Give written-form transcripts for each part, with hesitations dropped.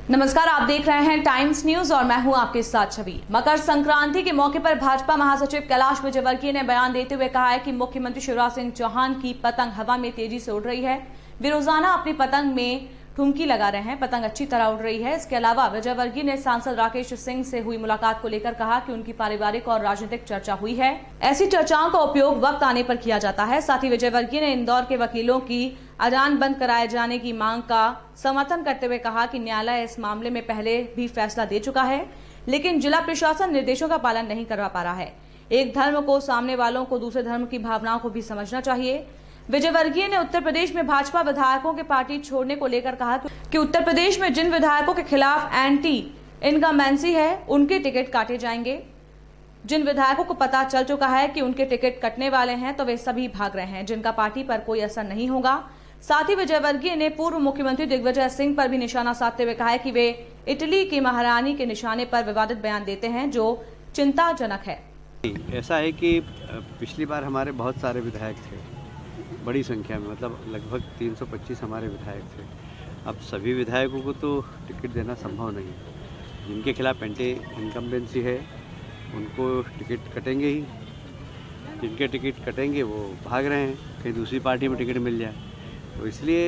नमस्कार, आप देख रहे हैं टाइम्स न्यूज और मैं हूं आपके साथ छवि। मकर संक्रांति के मौके पर भाजपा महासचिव कैलाश विजयवर्गीय ने बयान देते हुए कहा है कि मुख्यमंत्री शिवराज सिंह चौहान की पतंग हवा में तेजी से उड़ रही है। वे रोजाना अपनी पतंग में ठुमकी लगा रहे हैं, पतंग अच्छी तरह उड़ रही है। इसके अलावा विजयवर्गीय ने सांसद राकेश सिंह से हुई मुलाकात को लेकर कहा कि उनकी पारिवारिक और राजनीतिक चर्चा हुई है। ऐसी चर्चाओं का उपयोग वक्त आने पर किया जाता है। साथ ही विजयवर्गीय ने इंदौर के वकीलों की अजान बंद कराए जाने की मांग का समर्थन करते हुए कहा कि न्यायालय इस मामले में पहले भी फैसला दे चुका है, लेकिन जिला प्रशासन निर्देशों का पालन नहीं कर पा रहा है। एक धर्म को सामने वालों को दूसरे धर्म की भावनाओं को भी समझना चाहिए। विजयवर्गीय ने उत्तर प्रदेश में भाजपा विधायकों के पार्टी छोड़ने को लेकर कहा कि उत्तर प्रदेश में जिन विधायकों के खिलाफ एंटी इनकम्बेंसी है उनके टिकट काटे जाएंगे। जिन विधायकों को पता चल चुका है कि उनके टिकट कटने वाले हैं तो वे सभी भाग रहे हैं, जिनका पार्टी पर कोई असर नहीं होगा। साथ ही विजयवर्गीय ने पूर्व मुख्यमंत्री दिग्विजय सिंह पर भी निशाना साधते हुए कहा है कि वे इटली की महारानी के निशाने पर विवादित बयान देते हैं, जो चिंताजनक है। ऐसा है कि पिछली बार हमारे बहुत सारे विधायक थे, बड़ी संख्या में, मतलब लगभग 325 हमारे विधायक थे। अब सभी विधायकों को तो टिकट देना संभव नहीं है। जिनके खिलाफ एंटी इनकम्बेंसी है उनको टिकट कटेंगे ही, जिनके टिकट कटेंगे वो भाग रहे हैं, कहीं दूसरी पार्टी में टिकट मिल जाए। तो इसलिए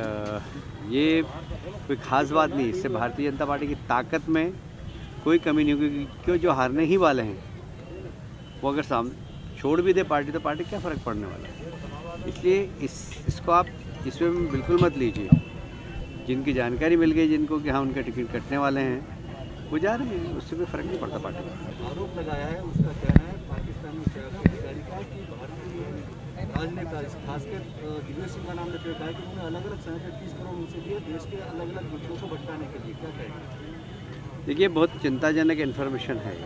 ये कोई ख़ास बात नहीं। इससे भारतीय जनता पार्टी की ताकत में कोई कमी नहीं होगी, क्यों जो हारने ही वाले हैं वो अगर सामने छोड़ भी दे पार्टी तो पार्टी क्या फ़र्क पड़ने वाला है। इसलिए इसको आप इसमें बिल्कुल मत लीजिए। जिनकी जानकारी मिल गई जिनको कि हाँ उनका टिकट कटने वाले हैं वो जा रहे हैं, उससे कोई फ़र्क नहीं पड़ता पार्टी का। आरोप लगाया है, उसका कहना है पाकिस्तानी अधिकारी का कि भारतीय राजनेता खासकर दिग्विजय सिंह का नाम लेते हुए कहा कि उन्होंने अलग अलग समय पर 30 करोड़ उनसे दिए देश के अलग अलग गुटों को भटकाने के लिए। क्या कहेंगे? देखिए, बहुत चिंताजनक इन्फॉर्मेशन है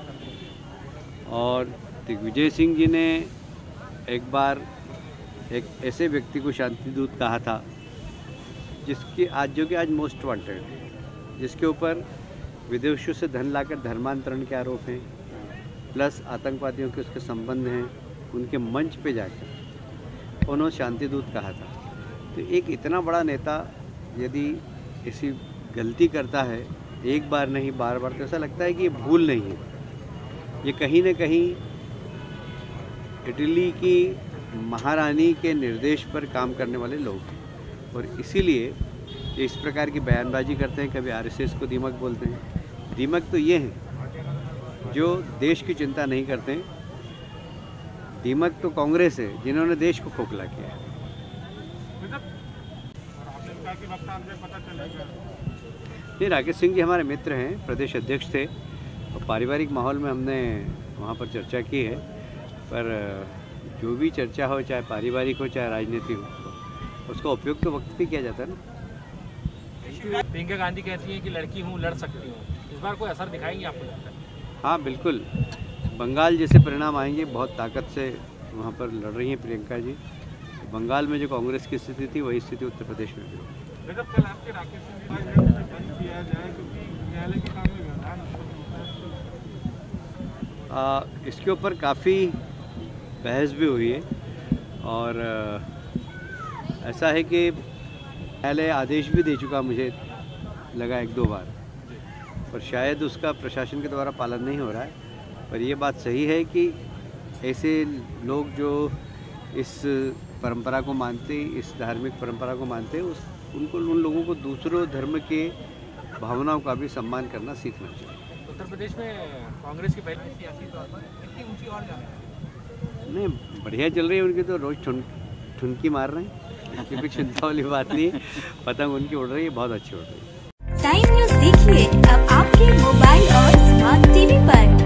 और दिग्विजय सिंह जी ने एक बार एक ऐसे व्यक्ति को शांति दूत कहा था जिसकी जो कि आज मोस्ट वांटेड है, जिसके ऊपर विदेशों से धन लाकर धर्मांतरण के आरोप हैं, प्लस आतंकवादियों के उसके संबंध हैं। उनके मंच पे जाकर उन्होंने शांति दूत कहा था। तो एक इतना बड़ा नेता यदि ऐसी गलती करता है एक बार नहीं बार बार, तो ऐसा लगता है कि ये भूल नहीं है, ये कहीं ना कहीं इटली की महारानी के निर्देश पर काम करने वाले लोग हैं और इसीलिए इस प्रकार की बयानबाजी करते हैं। कभी आरएसएस को दीमक बोलते हैं। दीमक तो ये हैं जो देश की चिंता नहीं करते हैं। दीमक तो कांग्रेस है जिन्होंने देश को खोखला किया है। ये राकेश सिंह जी हमारे मित्र हैं, प्रदेश अध्यक्ष थे और पारिवारिक माहौल में हमने वहाँ पर चर्चा की है। पर जो भी चर्चा हो, चाहे पारिवारिक हो चाहे राजनीतिक हो, उसका उपयोग तो वक्त भी किया जाता है ना। प्रियंका गांधी कहती हैं कि लड़की हूँ लड़ सकती हूँ, इस बार कोई असर दिखाएंगे आपको लगता है? हाँ बिल्कुल, बंगाल जैसे परिणाम आएंगे। बहुत ताकत से वहाँ पर लड़ रही हैं प्रियंका जी। बंगाल में जो कांग्रेस की स्थिति थी वही स्थिति उत्तर प्रदेश में भी होगी। इसके ऊपर काफ़ी बहस भी हुई है और ऐसा है कि पहले आदेश भी दे चुका, मुझे लगा 1-2 बार, पर शायद उसका प्रशासन के द्वारा पालन नहीं हो रहा है। पर यह बात सही है कि ऐसे लोग जो इस परंपरा को मानते, इस धार्मिक परंपरा को मानते, उन लोगों को दूसरों धर्म के भावनाओं का भी सम्मान करना सीखना चाहिए। उत्तर प्रदेश में कांग्रेस की पहले सियासी तौर पर कितनी ऊंची और जा रही है? नहीं, बढ़िया चल रही है उनकी, तो रोज़ ठुनकी मार रहे हैं। उनकी भी चिंता वाली बात नहीं है। पतंग उनकी उड़ रही है, बहुत अच्छी उड़ रही है। टाइम न्यूज़ देखिए अब आपके मोबाइल और स्मार्ट टीवी पर।